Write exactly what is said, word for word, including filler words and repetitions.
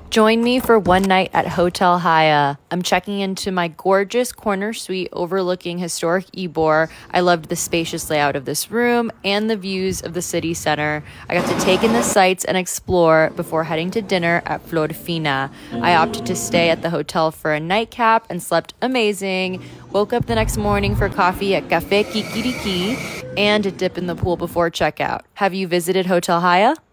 Join me for one night at Hotel Haya. I'm checking into my gorgeous corner suite overlooking historic Ybor. I loved the spacious layout of this room and the views of the city center. I got to take in the sights and explore before heading to dinner at Flor Fina. I opted to stay at the hotel for a nightcap and slept amazing. Woke up the next morning for coffee at Café Kikiriki and a dip in the pool before checkout. Have you visited Hotel Haya?